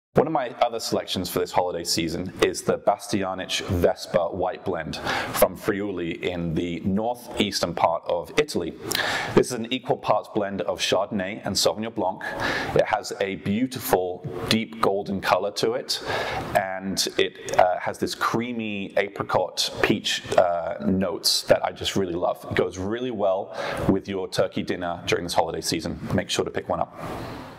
One of my other selections for this holiday season is the Bastianich Vespa White Blend from Friuli in the northeastern part of Italy. This is an equal parts blend of Chardonnay and Sauvignon Blanc. It has a beautiful deep golden color to it, and it has this creamy apricot peach notes that I just really love. It goes really well with your turkey dinner during this holiday season. Make sure to pick one up.